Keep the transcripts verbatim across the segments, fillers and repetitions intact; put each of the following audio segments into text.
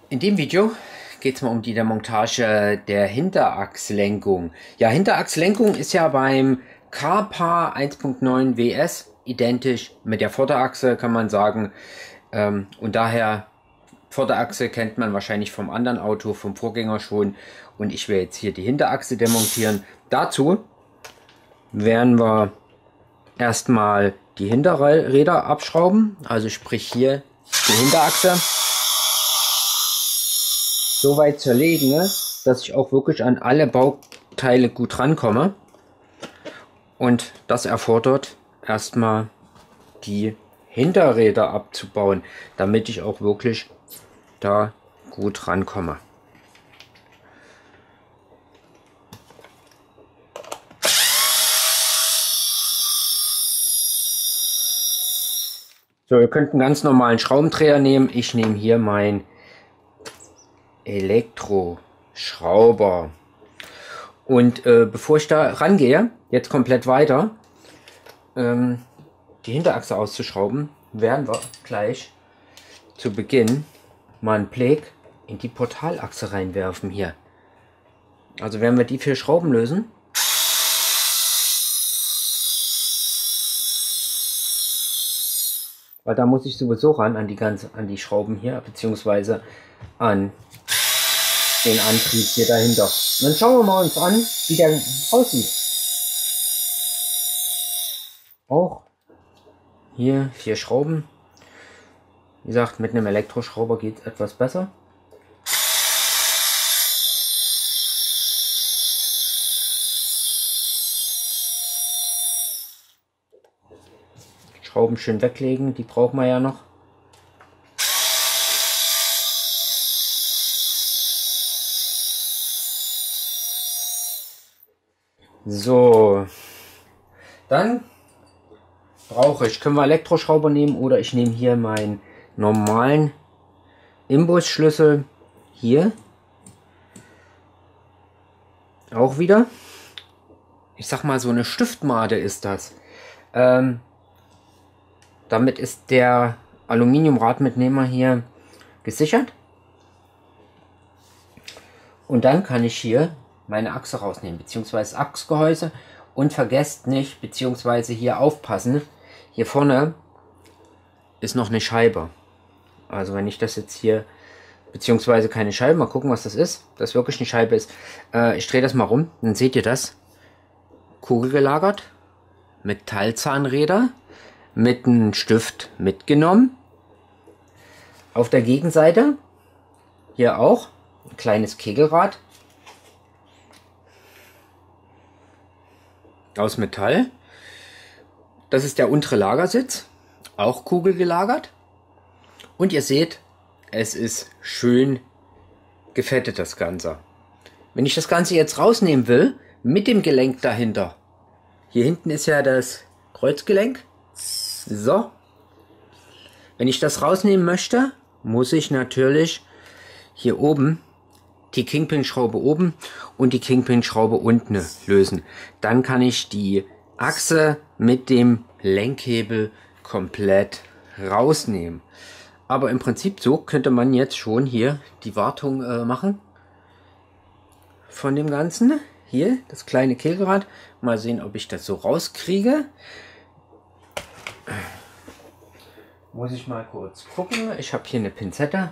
In dem Video geht es mal um die Demontage der Hinterachslenkung. Ja, Hinterachslenkung ist ja beim Carpa eins Punkt neun W S identisch mit der Vorderachse, kann man sagen. Ähm, und daher, Vorderachse kennt man wahrscheinlich vom anderen Auto, vom Vorgänger schon. Und ich werde jetzt hier die Hinterachse demontieren. Dazu werden wir erstmal die Hinterräder abschrauben. Also sprich hier die Hinterachse so weit zerlegen, dass ich auch wirklich an alle Bauteile gut rankomme. Und das erfordert erstmal die Hinterräder abzubauen, damit ich auch wirklich da gut rankomme. So, ihr könnt einen ganz normalen Schraubendreher nehmen. Ich nehme hier meinen Elektroschrauber. Und äh, bevor ich da rangehe, jetzt komplett weiter, ähm, die Hinterachse auszuschrauben, werden wir gleich zu Beginn mal einen Beleg in die Portalachse reinwerfen hier. Also werden wir die vier Schrauben lösen. Weil da muss ich sowieso ran an die ganze, an die Schrauben hier, beziehungsweise an den Antrieb hier dahinter. Und dann schauen wir mal uns an, wie der aussieht. Auch hier vier Schrauben. Wie gesagt, mit einem Elektroschrauber geht es etwas besser. Schrauben schön weglegen, die brauchen wir ja noch. So, dann brauche ich, können wir Elektroschrauber nehmen oder ich nehme hier meinen normalen Imbusschlüssel hier. Auch wieder. Ich sag mal, so eine Stiftmade ist das. Ähm, damit ist der Aluminiumradmitnehmer hier gesichert. Und dann kann ich hier meine Achse rausnehmen, beziehungsweise Achsgehäuse, und vergesst nicht, beziehungsweise hier aufpassen, hier vorne ist noch eine Scheibe. Also wenn ich das jetzt hier, beziehungsweise keine Scheibe, mal gucken, was das ist, das wirklich eine Scheibe ist. Äh, ich drehe das mal rum, dann seht ihr das. Kugelgelagert, Metallzahnräder, mit einem Stift mitgenommen. Auf der Gegenseite hier auch ein kleines Kegelrad aus Metall. Das ist der untere Lagersitz, auch kugelgelagert. Und ihr seht, es ist schön gefettet, das Ganze. Wenn ich das Ganze jetzt rausnehmen will, mit dem Gelenk dahinter, hier hinten ist ja das Kreuzgelenk. So, wenn ich das rausnehmen möchte, muss ich natürlich hier oben die Kingpin-Schraube oben und die Kingpin-Schraube unten lösen. Dann kann ich die Achse mit dem Lenkhebel komplett rausnehmen. Aber im Prinzip so könnte man jetzt schon hier die Wartung äh, machen von dem Ganzen. Hier das kleine Kegelrad. Mal sehen, ob ich das so rauskriege. Muss ich mal kurz gucken. Ich habe hier eine Pinzette.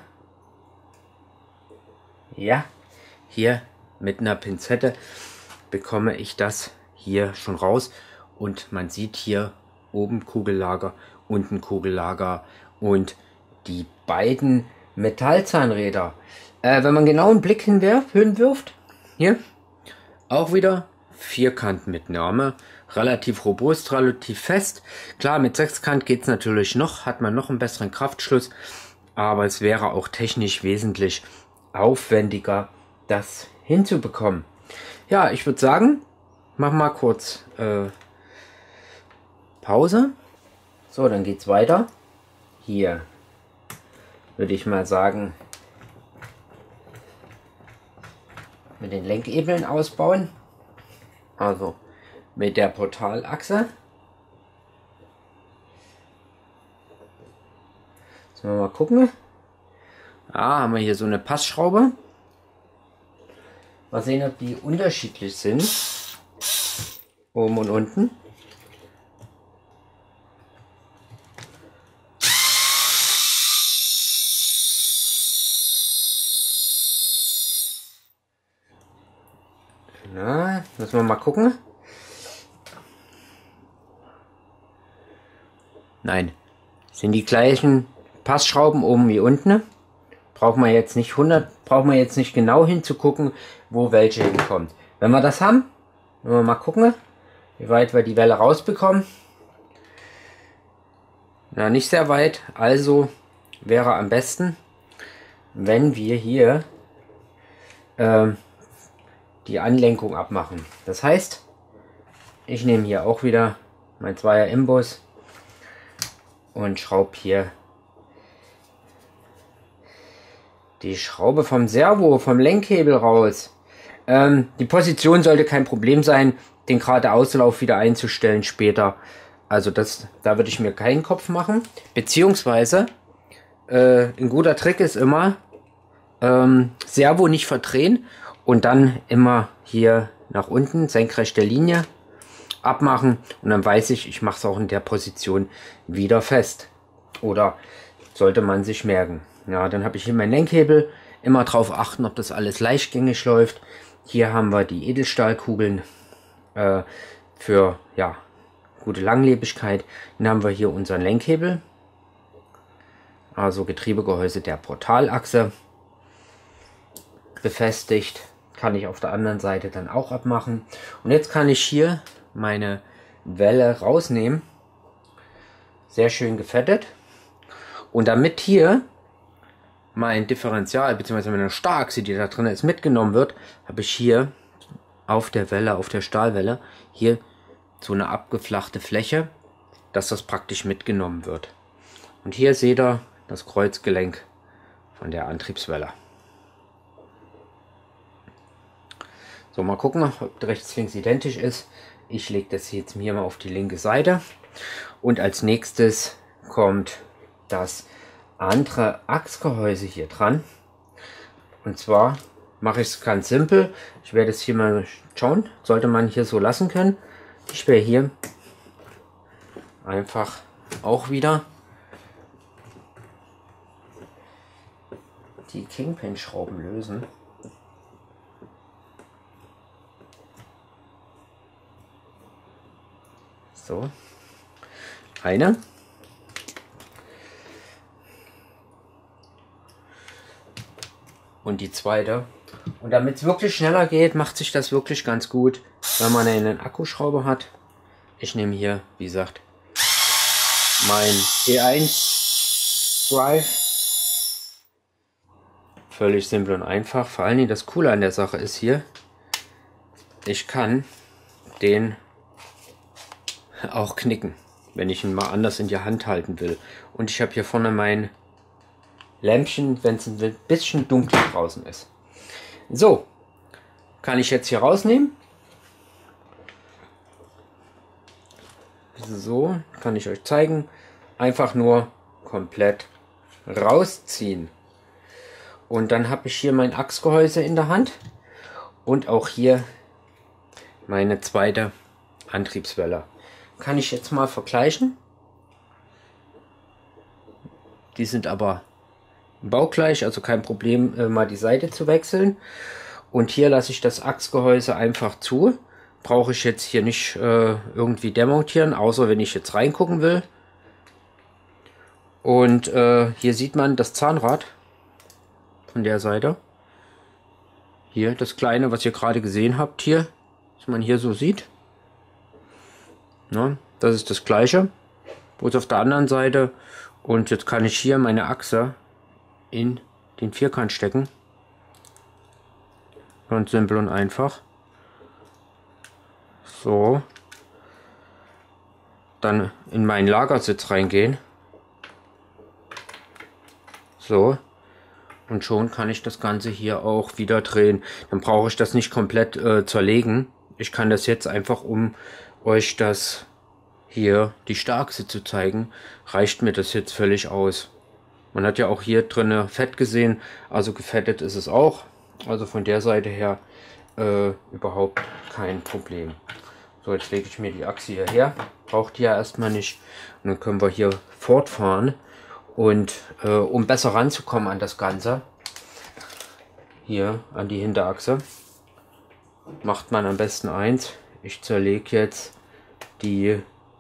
Ja, hier mit einer Pinzette bekomme ich das hier schon raus. Und man sieht hier oben Kugellager, unten Kugellager und die beiden Metallzahnräder. Äh, wenn man genau einen Blick hinwirft, hinwirft, hier auch wieder Vierkantmitnahme, relativ robust, relativ fest. Klar, mit Sechskant geht es natürlich noch, hat man noch einen besseren Kraftschluss, aber es wäre auch technisch wesentlich aufwendiger, das hinzubekommen. Ja, ich würde sagen, machen wir kurz äh, Pause. So, dann geht's weiter. Hier würde ich mal sagen, mit den Lenkhebeln ausbauen. Also mit der Portalachse. Jetzt mal gucken. Ah, haben wir hier so eine Passschraube. Mal sehen, ob die unterschiedlich sind. Oben und unten. Na, müssen wir mal gucken. Nein, sind die gleichen Passschrauben oben wie unten. Braucht man jetzt nicht hundert, braucht man jetzt nicht genau hinzugucken, wo welche hinkommt. Wenn wir das haben, wollen wir mal gucken, wie weit wir die Welle rausbekommen. Na, nicht sehr weit, also wäre am besten, wenn wir hier äh, die Anlenkung abmachen. Das heißt, ich nehme hier auch wieder mein Zweier Imbus und schraube hier die Schraube vom Servo, vom Lenkhebel raus. Ähm, die Position sollte kein Problem sein, den geradeauslauf wieder einzustellen später. Also das, da würde ich mir keinen Kopf machen. Beziehungsweise, äh, ein guter Trick ist immer, ähm, Servo nicht verdrehen und dann immer hier nach unten, senkrechte Linie abmachen. Und dann weiß ich, ich mache es auch in der Position wieder fest. Oder sollte man sich merken. Ja, dann habe ich hier meinen Lenkhebel. Immer darauf achten, ob das alles leichtgängig läuft. Hier haben wir die Edelstahlkugeln äh, für ja, gute Langlebigkeit. Dann haben wir hier unseren Lenkhebel. Also Getriebegehäuse der Portalachse. Befestigt. Kann ich auf der anderen Seite dann auch abmachen. Und jetzt kann ich hier meine Welle rausnehmen. Sehr schön gefettet. Und damit hier mein Differential bzw. meine Starkachse, die da drin ist, mitgenommen wird, habe ich hier auf der Welle, auf der Stahlwelle, hier so eine abgeflachte Fläche, dass das praktisch mitgenommen wird. Und hier seht ihr das Kreuzgelenk von der Antriebswelle. So, mal gucken, ob rechts links identisch ist. Ich lege das jetzt hier mal auf die linke Seite. Und als nächstes kommt das andere Achsgehäuse hier dran. Und zwar mache ich es ganz simpel. Ich werde es hier mal schauen. Sollte man hier so lassen können. Ich werde hier einfach auch wieder die Kingpin-Schrauben lösen. So, eine. Und die zweite. Und damit es wirklich schneller geht, macht sich das wirklich ganz gut, wenn man einen Akkuschrauber hat. Ich nehme hier, wie gesagt, mein T eins Drive. Völlig simpel und einfach. Vor allen Dingen das Coole an der Sache ist hier, ich kann den auch knicken, wenn ich ihn mal anders in die Hand halten will. Und ich habe hier vorne mein Lämpchen, wenn es ein bisschen dunkel draußen ist. So, kann ich jetzt hier rausnehmen. So, kann ich euch zeigen. Einfach nur komplett rausziehen. Und dann habe ich hier mein Achsgehäuse in der Hand. Und auch hier meine zweite Antriebswelle. Kann ich jetzt mal vergleichen. Die sind aber baugleich, also kein Problem, äh, mal die Seite zu wechseln. Und hier lasse ich das Achsgehäuse einfach zu. Brauche ich jetzt hier nicht äh, irgendwie demontieren, außer wenn ich jetzt reingucken will. Und äh, hier sieht man das Zahnrad von der Seite. Hier das kleine, was ihr gerade gesehen habt, hier, was man hier so sieht. Ja, das ist das gleiche, bloß auf der anderen Seite. Und jetzt kann ich hier meine Achse in den Vierkant stecken. Ganz simpel und einfach. So. Dann in meinen Lagersitz reingehen. So. Und schon kann ich das Ganze hier auch wieder drehen. Dann brauche ich das nicht komplett äh, zerlegen. Ich kann das jetzt einfach, um euch das hier, die Starkachse zu zeigen, reicht mir das jetzt völlig aus. Man hat ja auch hier drin Fett gesehen, also gefettet ist es auch. Also von der Seite her äh, überhaupt kein Problem. So, jetzt lege ich mir die Achse hierher. Braucht die ja erstmal nicht. Und dann können wir hier fortfahren. Und äh, um besser ranzukommen an das Ganze, hier an die Hinterachse, macht man am besten eins. Ich zerlege jetzt die,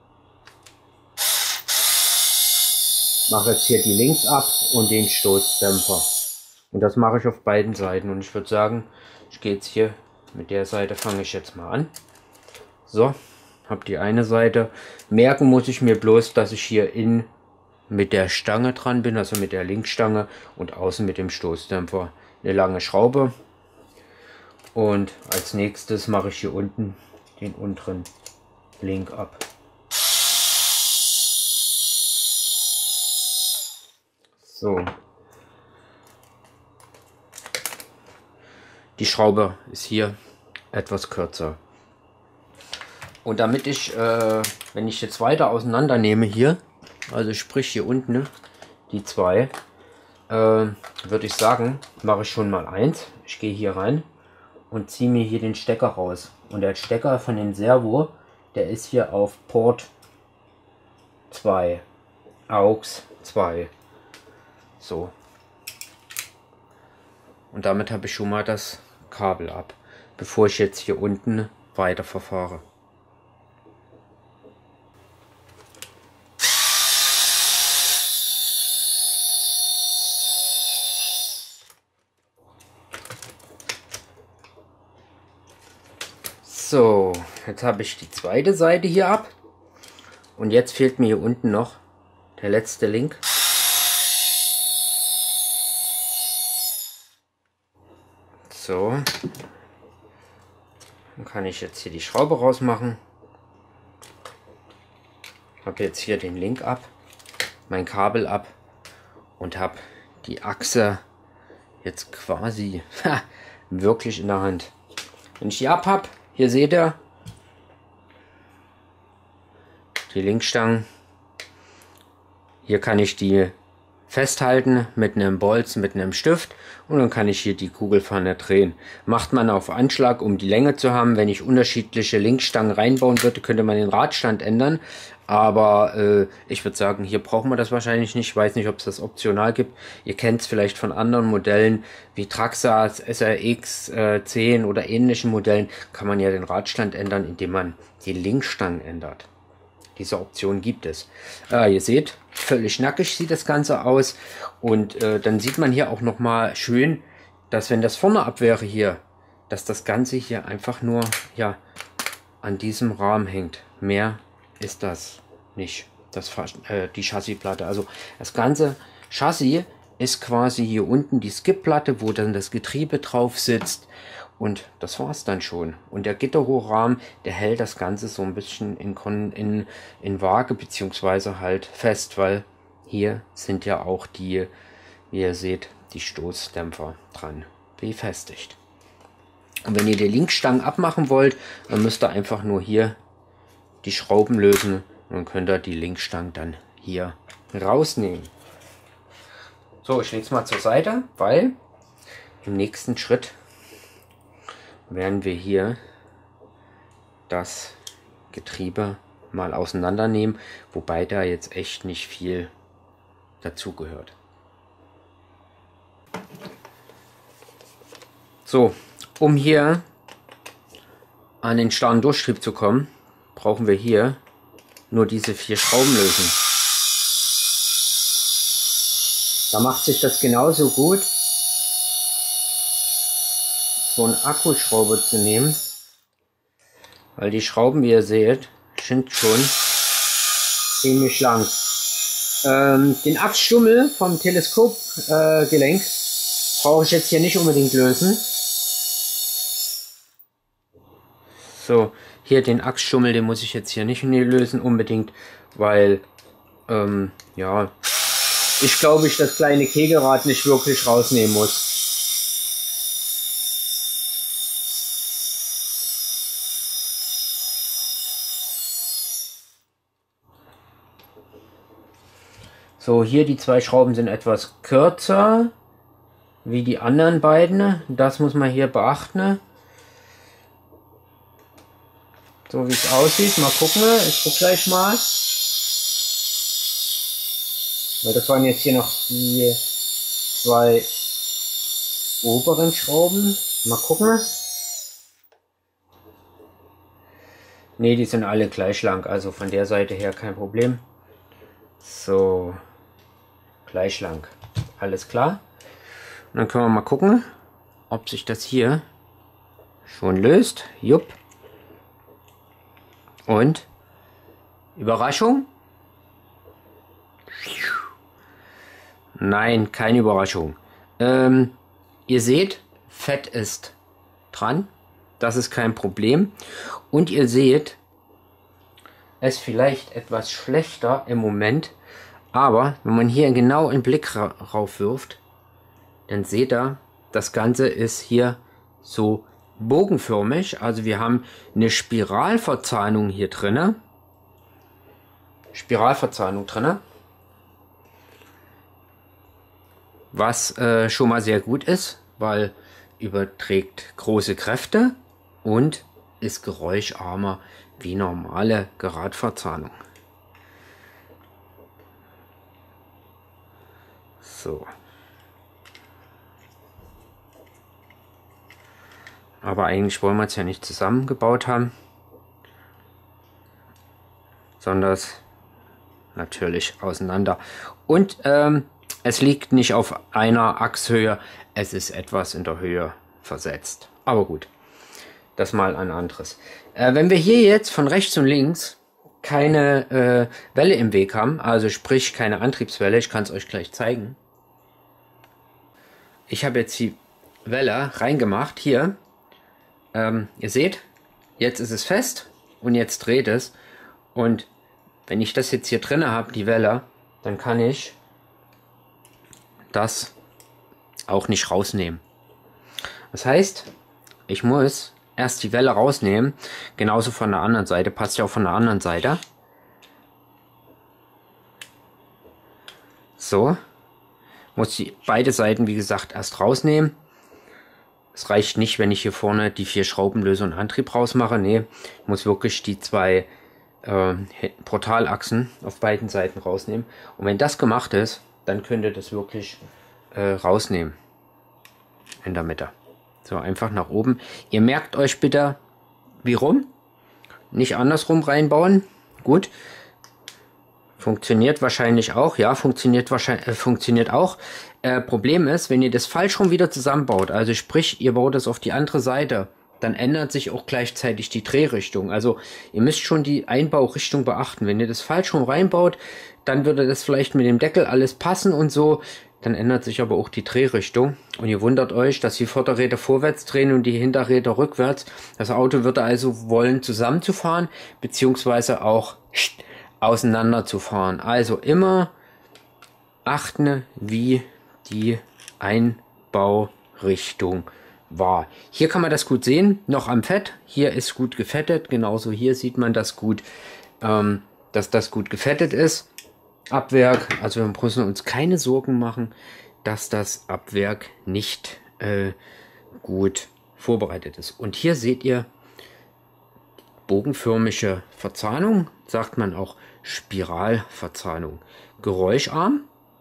mache jetzt hier die links ab und den Stoßdämpfer. Und das mache ich auf beiden Seiten. Und ich würde sagen, ich gehe jetzt hier mit der Seite, fange ich jetzt mal an. So, habe die eine Seite. Merken muss ich mir bloß, dass ich hier in mit der Stange dran bin, also mit der Linkstange, und außen mit dem Stoßdämpfer eine lange Schraube. Und als nächstes mache ich hier unten den unteren Link ab. So. Die Schraube ist hier etwas kürzer. Und damit ich, äh, wenn ich jetzt weiter auseinander nehme hier, also sprich hier unten, ne, die zwei, äh, würde ich sagen, mache ich schon mal eins. Ich gehe hier rein und ziehe mir hier den Stecker raus. Und der Stecker von dem Servo, der ist hier auf Port zwei, A U X zwei. So. Und damit habe ich schon mal das Kabel ab, bevor ich jetzt hier unten weiter verfahre. So, jetzt habe ich die zweite Seite hier ab und jetzt fehlt mir hier unten noch der letzte Link. So, dann kann ich jetzt hier die Schraube rausmachen. Habe jetzt hier den Link ab, mein Kabel ab und habe die Achse jetzt quasi ha, wirklich in der Hand. Wenn ich die ab habe, hier seht ihr die Linkstangen. Hier kann ich die festhalten mit einem Bolzen, mit einem Stift, und dann kann ich hier die Kugelpfanne drehen. Macht man auf Anschlag, um die Länge zu haben. Wenn ich unterschiedliche Linkstangen reinbauen würde, könnte man den Radstand ändern. Aber äh, ich würde sagen, hier brauchen wir das wahrscheinlich nicht. Ich weiß nicht, ob es das optional gibt. Ihr kennt es vielleicht von anderen Modellen wie Traxxas, S R X äh, zehn oder ähnlichen Modellen. Kann man ja den Radstand ändern, indem man die Linkstangen ändert. Diese Option gibt es. Äh, ihr seht, völlig nackig sieht das Ganze aus. Und äh, dann sieht man hier auch noch mal schön, dass wenn das vorne ab wäre hier, dass das Ganze hier einfach nur ja an diesem Rahmen hängt. Mehr ist das nicht, das, äh, die Chassisplatte. Also das ganze Chassis ist quasi hier unten die Skipplatte, wo dann das Getriebe drauf sitzt. Und das war es dann schon. Und der Gitterrohrrahmen, der hält das Ganze so ein bisschen in, in, in Waage, beziehungsweise halt fest, weil hier sind ja auch die, wie ihr seht, die Stoßdämpfer dran befestigt. Und wenn ihr die Linkstangen abmachen wollt, dann müsst ihr einfach nur hier die Schrauben lösen und dann könnt ihr die Linkstangen dann hier rausnehmen. So, ich lege es mal zur Seite, weil im nächsten Schritt werden wir hier das Getriebe mal auseinandernehmen, wobei da jetzt echt nicht viel dazu gehört. So, um hier an den starren Durchtrieb zu kommen, brauchen wir hier nur diese vier Schrauben lösen. Da macht sich das genauso gut, so einen Akkuschrauber zu nehmen, weil die Schrauben, wie ihr seht, sind schon ziemlich lang. Ähm, den Achsstummel vom Teleskopgelenk äh, brauche ich jetzt hier nicht unbedingt lösen. So, hier den Achsstummel, den muss ich jetzt hier nicht lösen unbedingt, weil, ähm, ja, ich glaube, ich das kleine Kegelrad nicht wirklich rausnehmen muss. So, hier die zwei Schrauben sind etwas kürzer wie die anderen beiden. Das muss man hier beachten. So wie es aussieht. Mal gucken. Ich gucke gleich mal. Weil das waren jetzt hier noch die zwei oberen Schrauben. Mal gucken. Ne, die sind alle gleich lang. Also von der Seite her kein Problem. So. Gleich lang. Alles klar. Und dann können wir mal gucken, ob sich das hier schon löst. Jupp. Und Überraschung? Nein, keine Überraschung. Ähm, ihr seht, Fett ist dran. Das ist kein Problem. Und ihr seht, es vielleicht etwas schlechter im Moment. Aber wenn man hier genau einen Blick rauf wirft, dann seht ihr, das Ganze ist hier so bogenförmig. Also wir haben eine Spiralverzahnung hier drinne. Spiralverzahnung drinne. Was äh, schon mal sehr gut ist, weil überträgt große Kräfte und ist geräuscharmer wie normale Geradverzahnung. So. Aber eigentlich wollen wir es ja nicht zusammengebaut haben, sondern natürlich auseinander. Und ähm, es liegt nicht auf einer Achshöhe, es ist etwas in der Höhe versetzt. Aber gut, das mal ein anderes. Äh, wenn wir hier jetzt von rechts und links keine äh, Welle im Weg haben, also sprich keine Antriebswelle, ich kann es euch gleich zeigen. Ich habe jetzt die Welle reingemacht, hier. Ähm, ihr seht, jetzt ist es fest und jetzt dreht es. Und wenn ich das jetzt hier drin habe, die Welle, dann kann ich das auch nicht rausnehmen. Das heißt, ich muss erst die Welle rausnehmen, genauso von der anderen Seite, passt ja auch von der anderen Seite. So, muss die beide Seiten, wie gesagt, erst rausnehmen. Es reicht nicht, wenn ich hier vorne die vier Schraubenlöse und Antrieb rausmache. Nee, ich muss wirklich die zwei äh, Portalachsen auf beiden Seiten rausnehmen. Und wenn das gemacht ist, dann könnt ihr das wirklich äh, rausnehmen. In der Mitte. So, einfach nach oben. Ihr merkt euch bitte, wie rum. Nicht andersrum reinbauen. Gut. Funktioniert wahrscheinlich auch. Ja, funktioniert wahrscheinlich äh, funktioniert auch. Äh, Problem ist, wenn ihr das falsch rum wieder zusammenbaut, also sprich, ihr baut es auf die andere Seite, dann ändert sich auch gleichzeitig die Drehrichtung. Also ihr müsst schon die Einbaurichtung beachten. Wenn ihr das falsch rum reinbaut, dann würde das vielleicht mit dem Deckel alles passen und so. Dann ändert sich aber auch die Drehrichtung. Und ihr wundert euch, dass die Vorderräder vorwärts drehen und die Hinterräder rückwärts. Das Auto würde also wollen, zusammenzufahren, beziehungsweise auch auseinander zu fahren. Also immer achten, wie die Einbaurichtung war. Hier kann man das gut sehen, noch am Fett. Hier ist gut gefettet, genauso hier sieht man das gut, ähm, dass das gut gefettet ist. Abwerk, also wir müssen uns keine Sorgen machen, dass das Abwerk nicht äh, gut vorbereitet ist. Und hier seht ihr bogenförmige Verzahnung, sagt man auch Spiralverzahnung. Geräuscharm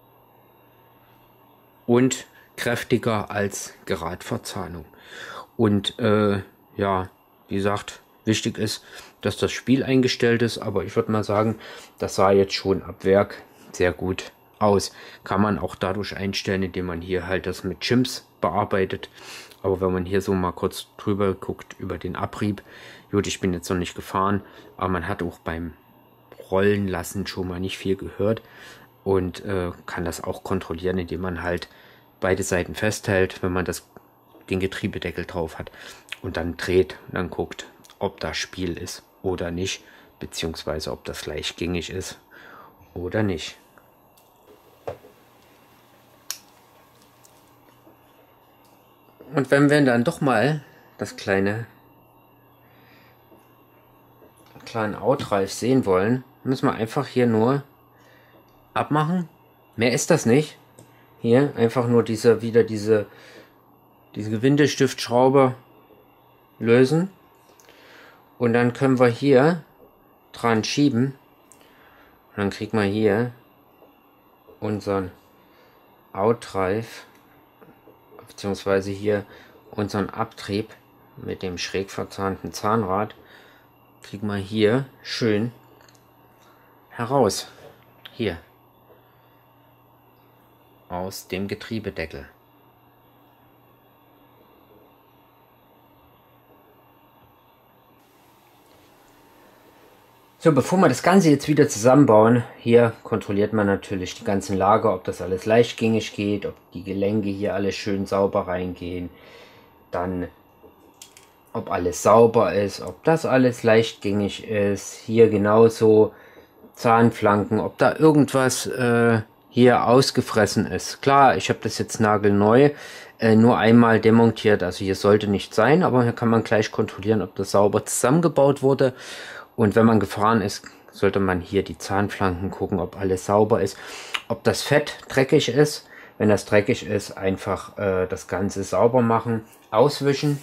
und kräftiger als Geradverzahnung. Und äh, ja, wie gesagt, wichtig ist, dass das Spiel eingestellt ist, aber ich würde mal sagen, das sah jetzt schon ab Werk sehr gut aus. Kann man auch dadurch einstellen, indem man hier halt das mit Chimps bearbeitet. Aber wenn man hier so mal kurz drüber guckt über den Abrieb, gut, ich bin jetzt noch nicht gefahren, aber man hat auch beim Rollen lassen schon mal nicht viel gehört und äh, kann das auch kontrollieren, indem man halt beide Seiten festhält, wenn man das, den Getriebedeckel drauf hat und dann dreht und dann guckt, ob das Spiel ist oder nicht, beziehungsweise ob das gleichgängig ist oder nicht. Und wenn wir dann doch mal das kleine kleinen Outreif sehen wollen, müssen wir einfach hier nur abmachen Mehr ist das nicht. Hier einfach nur diese, wieder diese, diese Gewindestiftschraube lösen. Und dann können wir hier dran schieben. Und dann kriegen wir hier unseren Outdrive, beziehungsweise hier unseren Abtrieb mit dem schräg verzahnten Zahnrad, kriegen wir hier schön heraus. Hier. Aus dem Getriebedeckel. So, bevor wir das Ganze jetzt wieder zusammenbauen, hier kontrolliert man natürlich die ganzen Lager, ob das alles leichtgängig geht, ob die Gelenke hier alles schön sauber reingehen, dann ob alles sauber ist, ob das alles leichtgängig ist, hier genauso Zahnflanken, ob da irgendwas äh, hier ausgefressen ist. Klar, ich habe das jetzt nagelneu äh, nur einmal demontiert, also hier sollte nicht sein, aber hier kann man gleich kontrollieren, ob das sauber zusammengebaut wurde. Und wenn man gefahren ist, sollte man hier die Zahnflanken gucken, ob alles sauber ist, ob das Fett dreckig ist. Wenn das dreckig ist, einfach äh, das Ganze sauber machen, auswischen.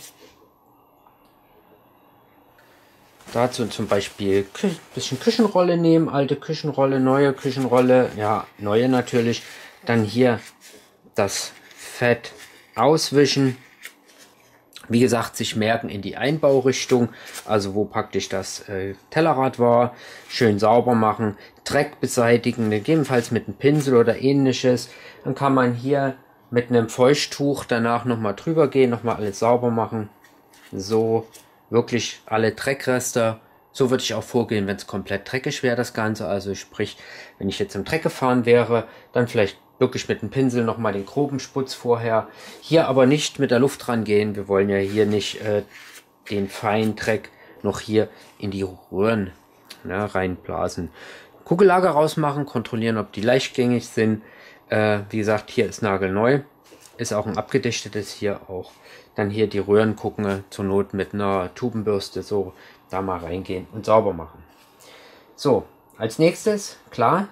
Dazu zum Beispiel ein bisschen Küchenrolle nehmen, alte Küchenrolle, neue Küchenrolle, ja, neue natürlich. Dann hier das Fett auswischen. Wie gesagt, sich merken in die Einbaurichtung, also wo praktisch das äh, Tellerrad war, schön sauber machen, Dreck beseitigen, gegebenenfalls mit einem Pinsel oder ähnliches. Dann kann man hier mit einem Feuchttuch danach nochmal drüber gehen, nochmal alles sauber machen. So, wirklich alle Dreckreste. So würde ich auch vorgehen, wenn es komplett dreckig wäre, das Ganze. Also sprich, wenn ich jetzt im Dreck gefahren wäre, dann vielleicht wirklich mit dem Pinsel nochmal den groben Sputz vorher. Hier aber nicht mit der Luft rangehen. Wir wollen ja hier nicht äh, den feinen Dreck noch hier in die Röhren, ne, reinblasen. Kugellager rausmachen, kontrollieren, ob die leichtgängig sind. Äh, wie gesagt, hier ist nagelneu. Ist auch ein abgedichtetes hier auch. Dann hier die Röhren gucken, zur Not mit einer Tubenbürste so da mal reingehen und sauber machen. So, als nächstes, klar,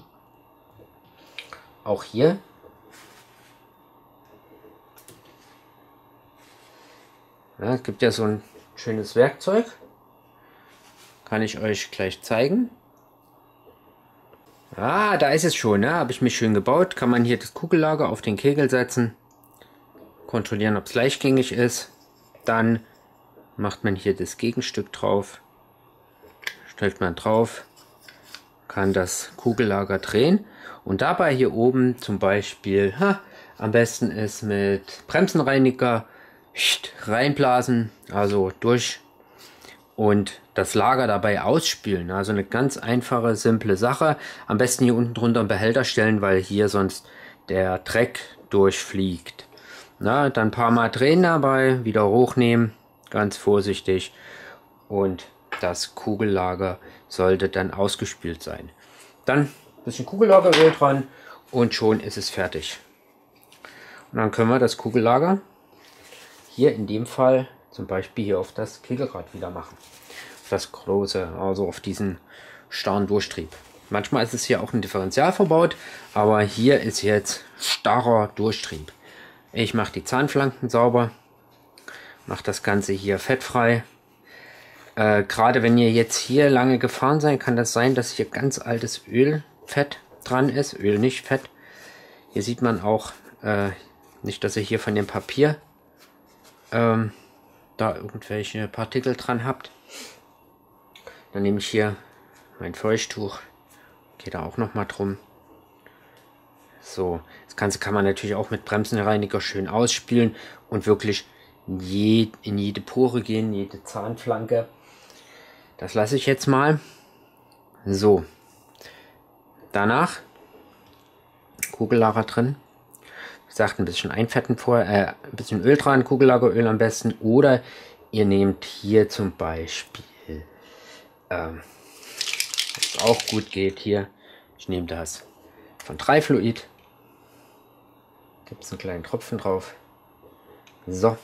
auch hier ja, es gibt ja so ein schönes Werkzeug, kann ich euch gleich zeigen. Ah, da ist es schon, ne? Habe ich mich schön gebaut. Kann man hier das Kugellager auf den Kegel setzen, kontrollieren, ob es leichtgängig ist. Dann macht man hier das Gegenstück drauf, stellt man drauf, kann das Kugellager drehen und dabei hier oben zum Beispiel, ha, am besten ist mit Bremsenreiniger reinblasen, also durch, und das Lager dabei ausspülen. Also eine ganz einfache, simple Sache. Am besten hier unten drunter einen Behälter stellen, weil hier sonst der Dreck durchfliegt. Na, dann ein paar Mal drehen dabei, wieder hochnehmen, ganz vorsichtig, und das Kugellager sollte dann ausgespült sein. Dann ein bisschen Kugellageröl dran und schon ist es fertig. Und dann können wir das Kugellager hier in dem Fall zum Beispiel hier auf das Kegelrad wieder machen. Das große, also auf diesen starren Durchtrieb. Manchmal ist es hier auch ein Differential verbaut, aber hier ist jetzt starrer Durchtrieb. Ich mache die Zahnflanken sauber, mache das Ganze hier fettfrei. Äh, gerade wenn ihr jetzt hier lange gefahren seid, kann das sein, dass hier ganz altes Ölfett dran ist. Öl, nicht Fett. Hier sieht man auch äh, nicht, dass ihr hier von dem Papier ähm, da irgendwelche Partikel dran habt. Dann nehme ich hier mein Feuchttuch, geht da auch noch mal drum. So, das Ganze kann man natürlich auch mit Bremsenreiniger schön ausspülen und wirklich je, in jede Pore gehen, jede Zahnflanke. Das lasse ich jetzt mal. So, danach Kugellager drin. Wie gesagt, ein bisschen einfetten vorher, äh, ein bisschen Öl dran, Kugellageröl am besten. Oder ihr nehmt hier zum Beispiel, ähm, was auch gut geht hier, ich nehme das von Trifluid. Gibt es einen kleinen Tropfen drauf. So,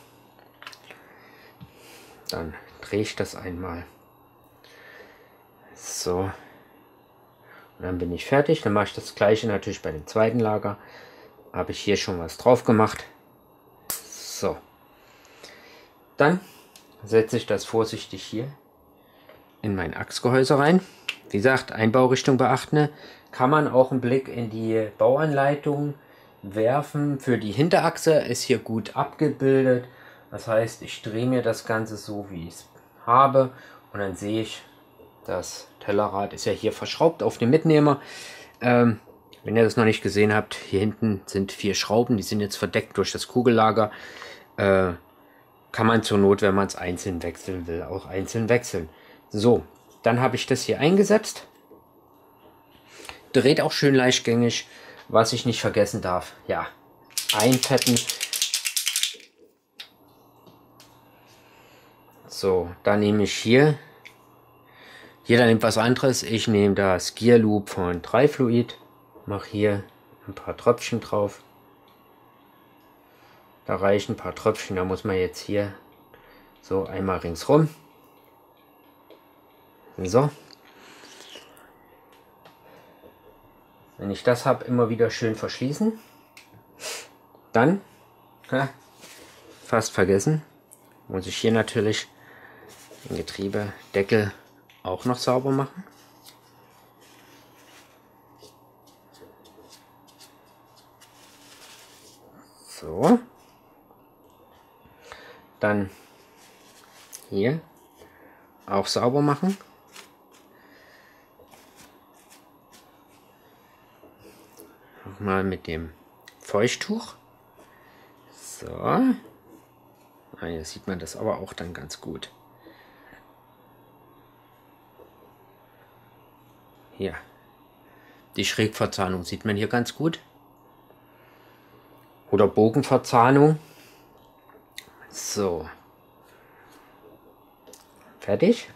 dann drehe ich das einmal. So, Und dann bin ich fertig. Dann mache ich das gleiche natürlich bei dem zweiten Lager. Habe ich hier schon was drauf gemacht. So. Dann setze ich das vorsichtig hier in mein Achsgehäuse rein. Wie gesagt, Einbaurichtung beachten. Kann man auch einen Blick in die Bauanleitung werfen. Für die Hinterachse ist hier gut abgebildet. Das heißt, ich drehe mir das Ganze so, wie ich es habe. Und dann sehe ich, das Tellerrad ist ja hier verschraubt auf dem Mitnehmer. Ähm, wenn ihr das noch nicht gesehen habt, hier hinten sind vier Schrauben. Die sind jetzt verdeckt durch das Kugellager. Äh, kann man zur Not, wenn man es einzeln wechseln will, auch einzeln wechseln. So, dann habe ich das hier eingesetzt. Dreht auch schön leichtgängig. Was ich nicht vergessen darf, ja, einfetten. So, dann nehme ich hier, jeder nimmt was anderes. Ich nehme das Gear Loop von Dryfluid, mache hier ein paar Tröpfchen drauf. Da reichen ein paar Tröpfchen, da muss man jetzt hier so einmal ringsrum. So. Wenn ich das habe, immer wieder schön verschließen. Dann, ja, fast vergessen, muss ich hier natürlich den Getriebedeckel auch noch sauber machen. So. Dann hier auch sauber machen. Mal mit dem Feuchttuch. So. Ah, hier sieht man das aber auch dann ganz gut. Hier. Die Schrägverzahnung sieht man hier ganz gut. Oder Bogenverzahnung. So. Fertig.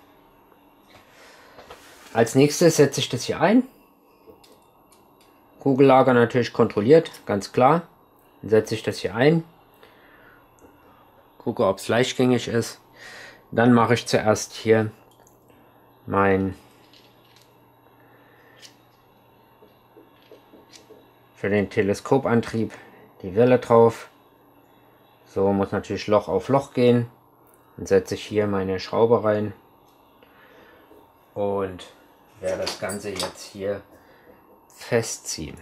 Als nächstes setze ich das hier ein. Kugellager natürlich kontrolliert, ganz klar. Dann setze ich das hier ein. Gucke, ob es leichtgängig ist. Dann mache ich zuerst hier mein für den Teleskopantrieb die Welle drauf. So muss natürlich Loch auf Loch gehen. Dann setze ich hier meine Schraube rein und werde das Ganze jetzt hier festziehen.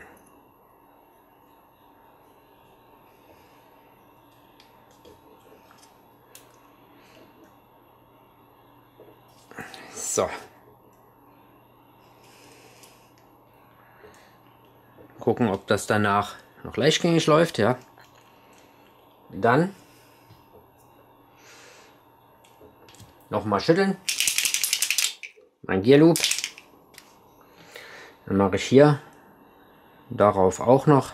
So. Gucken, ob das danach noch leichtgängig läuft, ja. Dann nochmal schütteln. Mein Gear Loop. Dann mache ich hier darauf auch noch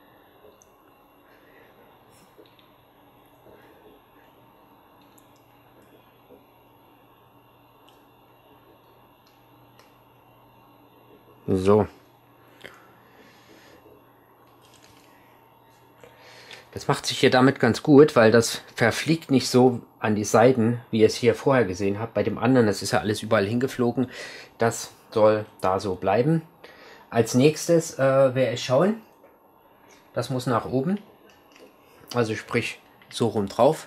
so. Das macht sich hier damit ganz gut, weil das verfliegt nicht so an die Seiten, wie ihr es hier vorher gesehen habt. Bei dem anderen, das ist ja alles überall hingeflogen. Das soll da so bleiben. Als nächstes äh, werde ich schauen. Das muss nach oben. Also sprich so rum drauf.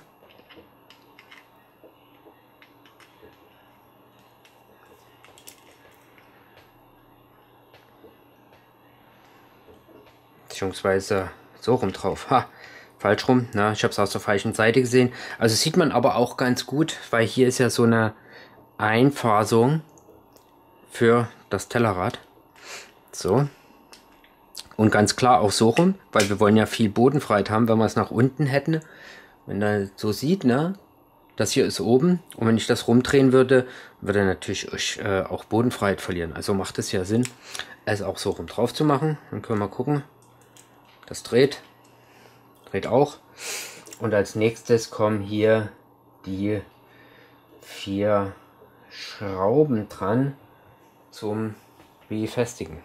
Beziehungsweise so rum drauf. Ha, falsch rum. Na, ich habe es aus der falschen Seite gesehen. Also sieht man aber auch ganz gut, weil hier ist ja so eine Einfasung für das Tellerrad. So. Und ganz klar auch so rum, weil wir wollen ja viel Bodenfreiheit haben, wenn wir es nach unten hätten. Wenn er so sieht, ne? Das hier ist oben. Und wenn ich das rumdrehen würde, würde er natürlich äh, auch Bodenfreiheit verlieren. Also macht es ja Sinn, es auch so rum drauf zu machen. Dann können wir gucken. Das dreht. Dreht auch. Und als nächstes kommen hier die vier Schrauben dran zum Befestigen.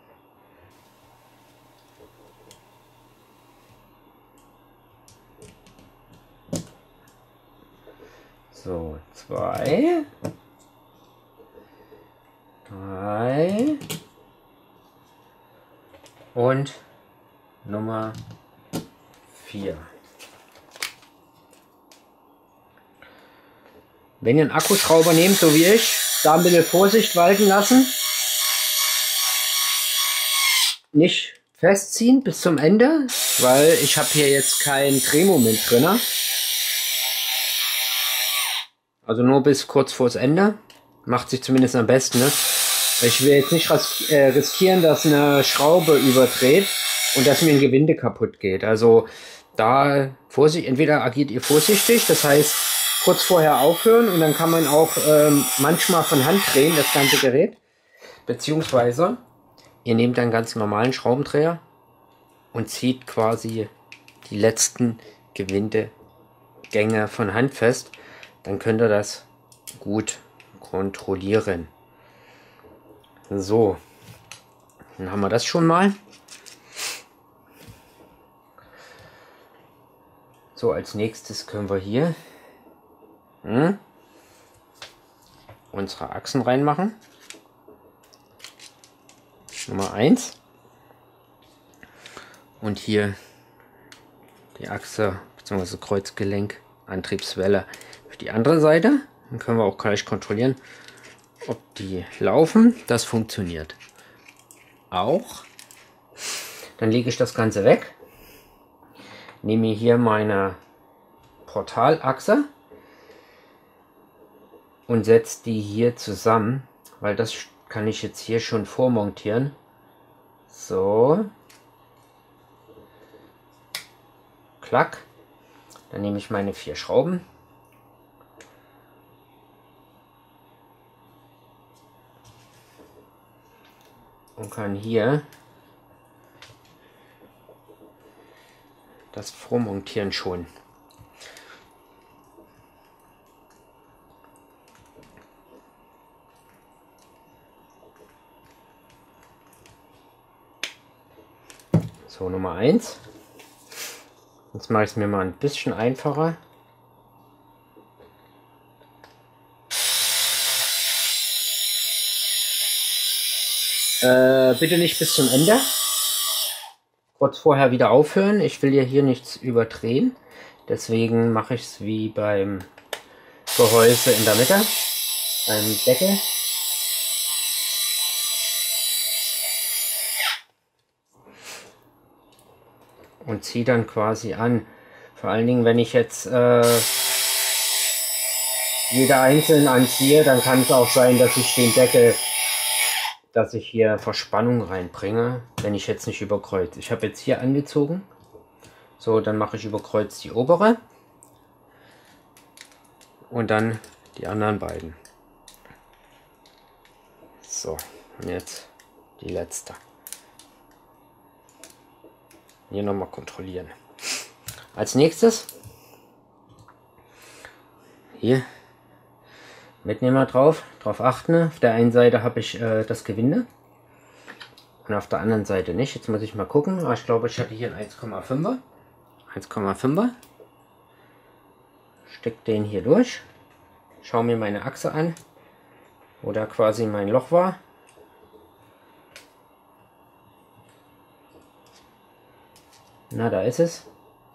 So, zwei, drei, und Nummer vier. Wenn ihr einen Akkuschrauber nehmt, so wie ich, da ein bisschen Vorsicht walten lassen. Nicht festziehen bis zum Ende, weil ich habe hier jetzt kein Drehmoment drin. Also nur bis kurz vors Ende. Macht sich zumindest am besten. Ne? Ich will jetzt nicht riskieren, dass eine Schraube überdreht und dass mir ein Gewinde kaputt geht. Also da Vorsicht, entweder agiert ihr vorsichtig, das heißt kurz vorher aufhören und dann kann man auch ähm, manchmal von Hand drehen, das ganze Gerät. Beziehungsweise ihr nehmt einen ganz normalen Schraubendreher und zieht quasi die letzten Gewindegänge von Hand fest. Dann könnt ihr das gut kontrollieren. So, dann haben wir das schon mal. So, als nächstes können wir hier hm, unsere Achsen reinmachen. Nummer eins. Und hier die Achse bzw. Kreuzgelenk, Antriebswelle für die andere Seite. Dann können wir auch gleich kontrollieren, ob die laufen. Das funktioniert auch. Dann lege ich das Ganze weg. Nehme hier meine Portalachse und setze die hier zusammen, weil das kann ich jetzt hier schon vormontieren. So. Klack. Dann nehme ich meine vier Schrauben. Und kann hier das vormontieren schon. So, Nummer eins. Jetzt mache ich es mir mal ein bisschen einfacher. Äh, bitte nicht bis zum Ende. Kurz vorher wieder aufhören. Ich will ja hier nichts überdrehen. Deswegen mache ich es wie beim Gehäuse in der Mitte. Beim Deckel. Und ziehe dann quasi an. Vor allen Dingen, wenn ich jetzt äh, jede einzeln anziehe, dann kann es auch sein, dass ich den Deckel, dass ich hier Verspannung reinbringe, wenn ich jetzt nicht überkreuze. Ich habe jetzt hier angezogen. So, dann mache ich über Kreuz die obere. Und dann die anderen beiden. So, und jetzt die letzte. Hier nochmal kontrollieren. Als nächstes hier Mitnehmer drauf, drauf achten. Auf der einen Seite habe ich äh, das Gewinde und auf der anderen Seite nicht. Jetzt muss ich mal gucken. Aber ich glaube, ich hatte hier ein eins Komma fünfer. eins Komma fünfer. Steck den hier durch. Schau mir meine Achse an, wo da quasi mein Loch war. Na, da ist es.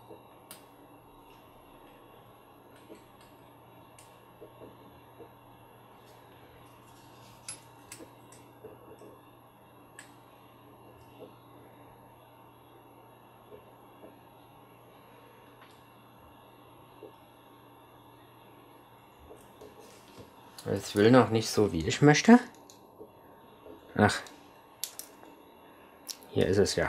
Es will noch nicht so, wie ich möchte. Ach, hier ist es ja.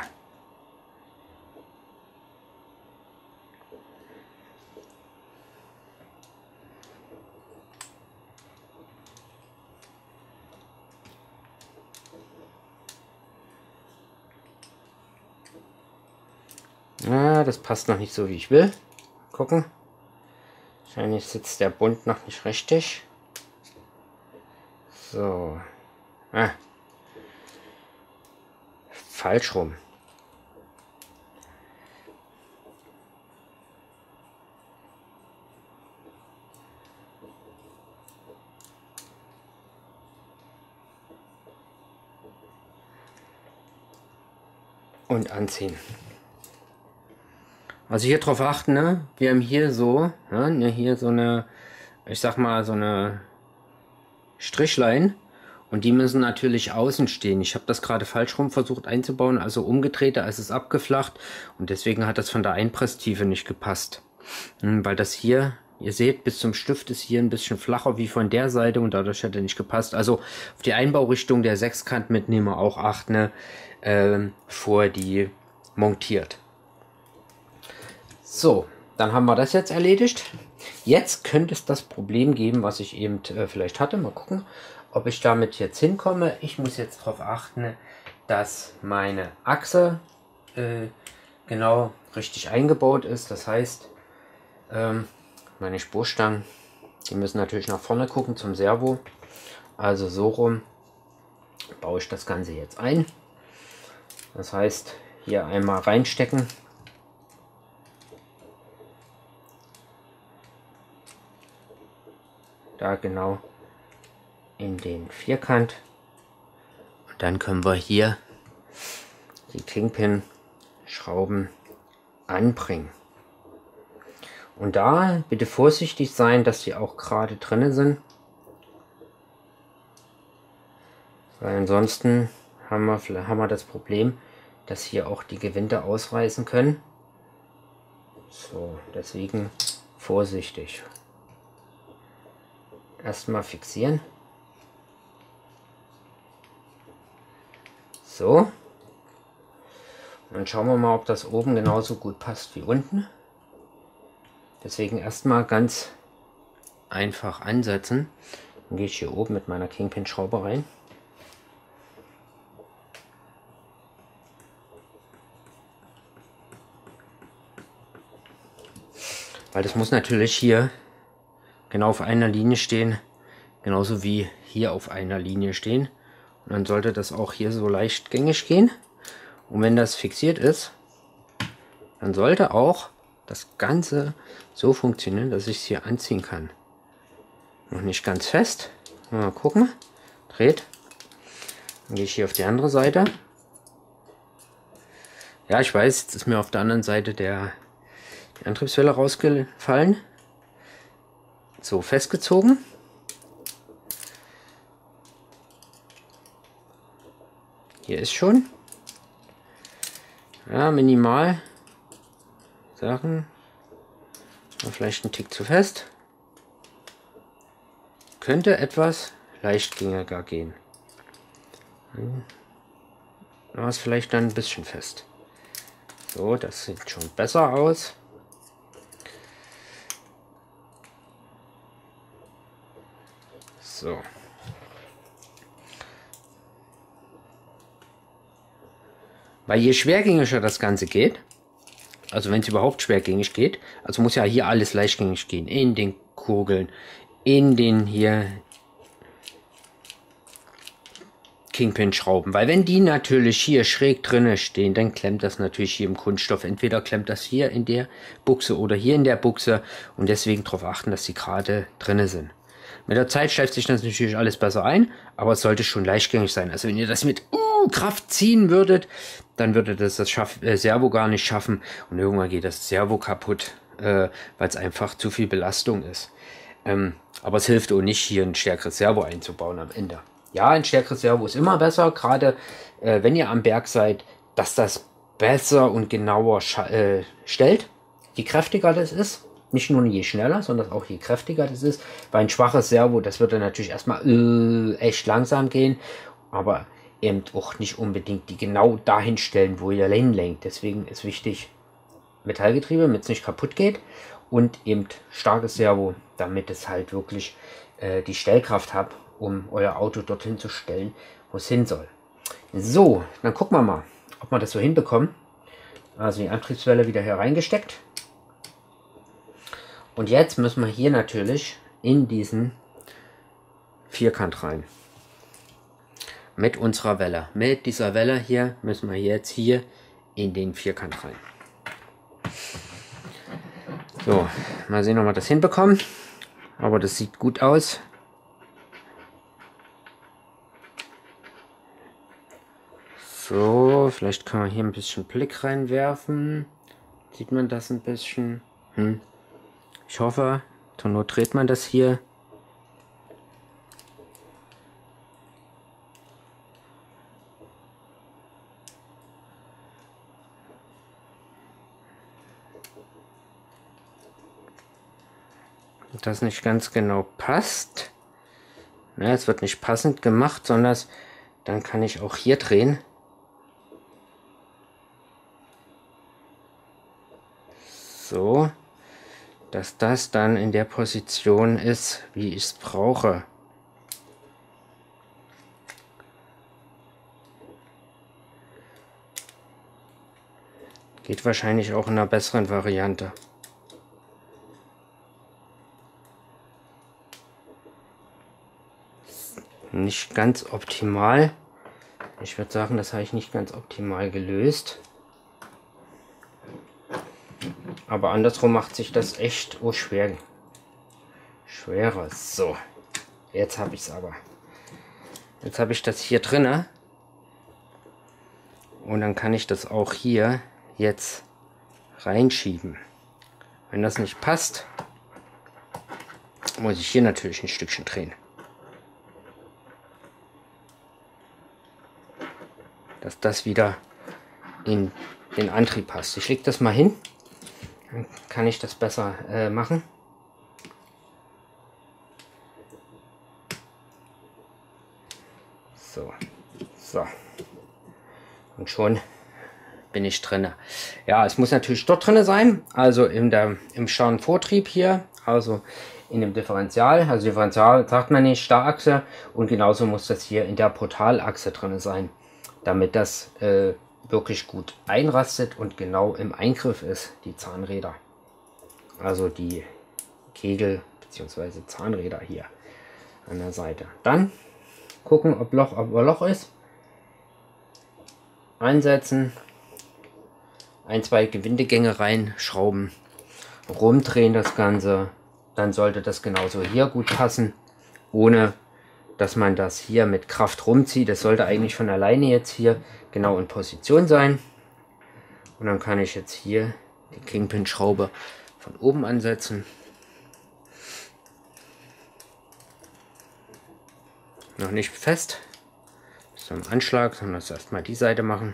Ah, das passt noch nicht so, wie ich will. Gucken. Wahrscheinlich sitzt der Bund noch nicht richtig. So. Ah. Falsch rum. und anziehen. Also hier drauf achten, ne? Wir haben hier so, ja, hier so eine, ich sag mal, so eine Strichlein und die müssen natürlich außen stehen. Ich habe das gerade falsch rum versucht einzubauen, also umgedreht, da ist es abgeflacht und deswegen hat das von der Einpresstiefe nicht gepasst. Hm, weil das hier, ihr seht, bis zum Stift ist hier ein bisschen flacher wie von der Seite und dadurch hat er nicht gepasst. Also auf die Einbaurichtung der Sechskantmitnehmer auch achten, ne, äh, vor die montiert. So, dann haben wir das jetzt erledigt. Jetzt könnte es das Problem geben, was ich eben äh, vielleicht hatte. Mal gucken, ob ich damit jetzt hinkomme. Ich muss jetzt darauf achten, dass meine Achse äh, genau richtig eingebaut ist. Das heißt, ähm, meine Spurstangen, die müssen natürlich nach vorne gucken zum Servo. Also so rum baue ich das Ganze jetzt ein. Das heißt, hier einmal reinstecken. Da genau in den Vierkant und dann können wir hier die Kingpin-Schrauben anbringen. Und da bitte vorsichtig sein, dass die auch gerade drin sind, weil ansonsten haben wir, haben wir das Problem, dass hier auch die Gewinde ausreißen können. So, deswegen vorsichtig. Erstmal fixieren. So. Und dann schauen wir mal, ob das oben genauso gut passt wie unten. Deswegen erstmal ganz einfach ansetzen. Dann gehe ich hier oben mit meiner Kingpin-Schraube rein. Weil das muss natürlich hier genau auf einer Linie stehen, genauso wie hier auf einer Linie stehen. Und dann sollte das auch hier so leicht gängig gehen. Und wenn das fixiert ist, dann sollte auch das Ganze so funktionieren, dass ich es hier anziehen kann. Noch nicht ganz fest. Mal gucken. Dreht. Dann gehe ich hier auf die andere Seite. Ja, ich weiß, jetzt ist mir auf der anderen Seite der die Antriebswelle rausgefallen. So, festgezogen. Hier ist schon. Ja, minimal. Sachen. Vielleicht ein Tick zu fest. Könnte etwas leichtgängiger gehen. Da ist vielleicht dann ein bisschen fest. So, das sieht schon besser aus. So. Weil je schwergängiger das Ganze geht, also wenn es überhaupt schwergängig geht, also muss ja hier alles leichtgängig gehen, in den Kugeln, in den hier Kingpin-Schrauben, weil wenn die natürlich hier schräg drinne stehen, dann klemmt das natürlich hier im Kunststoff. Entweder klemmt das hier in der Buchse oder hier in der Buchse und deswegen darauf achten, dass die gerade drinne sind. Mit der Zeit schleift sich das natürlich alles besser ein, aber es sollte schon leichtgängig sein. Also wenn ihr das mit uh, Kraft ziehen würdet, dann würde das das Schaff, äh, Servo gar nicht schaffen und irgendwann geht das Servo kaputt, äh, weil es einfach zu viel Belastung ist. Ähm, aber es hilft auch nicht, hier ein stärkeres Servo einzubauen am Ende. Ja, ein stärkeres Servo ist immer besser, gerade äh, wenn ihr am Berg seid, dass das besser und genauer äh, stellt, je kräftiger das ist. Nicht nur je schneller, sondern auch je kräftiger das ist. Weil ein schwaches Servo, das würde natürlich erstmal äh, echt langsam gehen, aber eben auch nicht unbedingt die genau dahin stellen, wo ihr hinlenkt. Deswegen ist wichtig Metallgetriebe, damit es nicht kaputt geht und eben starkes Servo, damit es halt wirklich äh, die Stellkraft hat, um euer Auto dorthin zu stellen, wo es hin soll. So, dann gucken wir mal, ob wir das so hinbekommen. Also die Antriebswelle wieder hier reingesteckt. Und jetzt müssen wir hier natürlich in diesen Vierkant rein. Mit unserer Welle. Mit dieser Welle hier müssen wir jetzt hier in den Vierkant rein. So, mal sehen, ob wir das hinbekommen. Aber das sieht gut aus. So, vielleicht kann man hier ein bisschen Blick reinwerfen. Sieht man das ein bisschen? Hm. Ich hoffe, zur Not dreht man das hier. Das nicht ganz genau passt. Ja, es wird nicht passend gemacht, sondern dann kann ich auch hier drehen. So, dass das dann in der Position ist, wie ich es brauche. Geht wahrscheinlich auch in einer besseren Variante. Nicht ganz optimal. Ich würde sagen, das habe ich nicht ganz optimal gelöst. Aber andersrum macht sich das echt oh, schwer. Schwerer. So, jetzt habe ich es aber. Jetzt habe ich das hier drinne. Und dann kann ich das auch hier jetzt reinschieben. Wenn das nicht passt, muss ich hier natürlich ein Stückchen drehen. Dass das wieder in den Antrieb passt. Ich lege das mal hin, dann kann ich das besser äh, machen. So, so. Und schon bin ich drinne. Ja, es muss natürlich dort drinne sein, also in der, im Starrenvortrieb hier, also in dem Differential. Also Differential sagt man nicht, Starrachse, und genauso muss das hier in der Portalachse drinne sein, damit das äh, wirklich gut einrastet und genau im Eingriff ist, die Zahnräder. Also die Kegel bzw. Zahnräder hier an der Seite. Dann gucken, ob Loch, ob Loch ist. Einsetzen. Ein, zwei Gewindegänge reinschrauben. Rumdrehen das Ganze. Dann sollte das genauso hier gut passen, ohne dass man das hier mit Kraft rumzieht. Das sollte eigentlich von alleine jetzt hier genau in Position sein. Und dann kann ich jetzt hier die Kingpin-Schraube von oben ansetzen. Noch nicht fest. So im Anschlag, sondern das erstmal die Seite machen.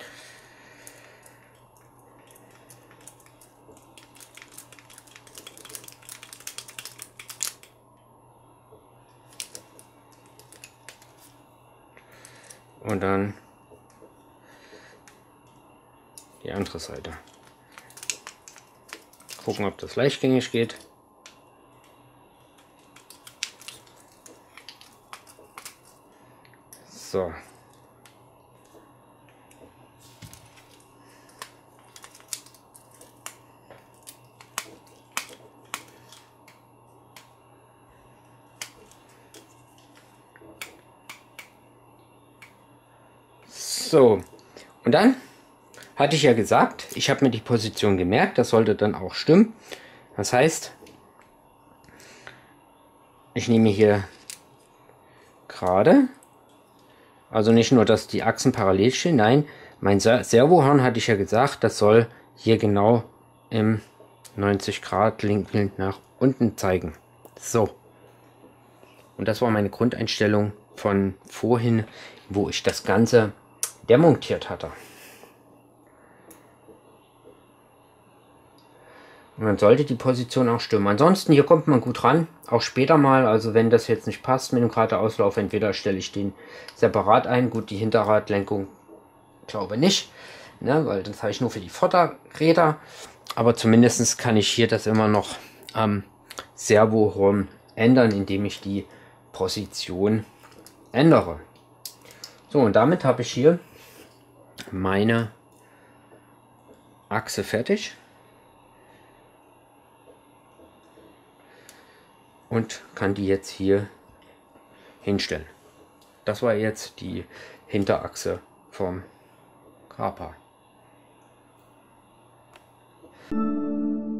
Und dann die andere Seite. Gucken, ob das leichtgängig geht. So. So, und dann hatte ich ja gesagt, ich habe mir die Position gemerkt, das sollte dann auch stimmen. Das heißt, ich nehme hier gerade, also nicht nur, dass die Achsen parallel stehen, nein, mein Servohorn hatte ich ja gesagt, das soll hier genau im neunzig Grad Winkel nach unten zeigen. So, und das war meine Grundeinstellung von vorhin, wo ich das Ganze demontiert hatte. Und dann sollte die Position auch stimmen. Ansonsten hier kommt man gut ran, auch später mal. Also wenn das jetzt nicht passt mit dem Geradeauslauf, entweder stelle ich den separat ein. Gut, die Hinterradlenkung glaube nicht, ne, weil das habe ich nur für die Vorderräder. Aber zumindest kann ich hier das immer noch am Servohorn ändern, indem ich die Position ändere. So, und damit habe ich hier meine Achse fertig und kann die jetzt hier hinstellen. Das war jetzt die Hinterachse vom Carpa.